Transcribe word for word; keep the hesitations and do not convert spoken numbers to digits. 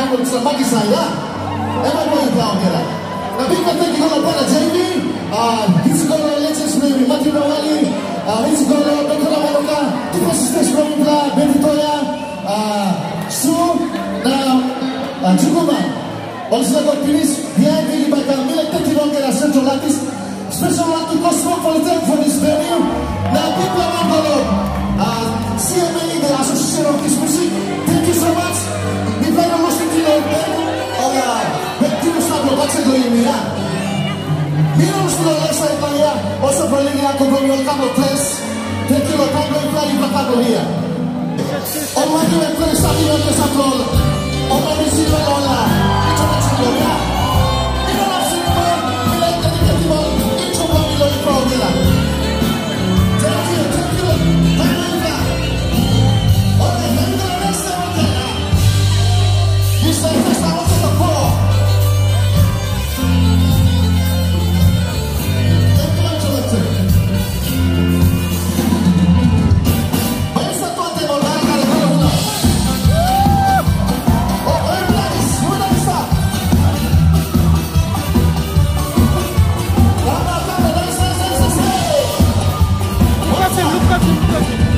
bagi saya, emang mau yang tahu kira. Tapi kata kita kalau pada Jamie, kita kalau legends maybe Mati Nawali, kita kalau Dokter Amanuka, kita sistem sebelumnya Benitoya, Su, dan Cukuman. Oleh sebab pilih dia ini bakal milik tertidur kira Central Artist, special to Cosmopolitan for this venue. Now people are kalau C M A the Association of Kiss Music. Thank you so much. We play the most important band. Oh yeah, but kita sudah baca dulu ini ya. Mira sudah selesai ya. Also for lagi aku beri welcome place. Thank you for coming play di belakang dia. Orang yang play satu yang ke satu. Orang di sini orang. Kita macam ya. Kita masih pun bila kita tiba itu kami lagi problem. Thank you, thank you. This is the start of the call. Thank you, Jonathan. Vaya esta toate volar cara de uno. Oh, everybody, una vista. Vamos, vamos, vamos, vamos, vamos. Look at him, look at him, look at him.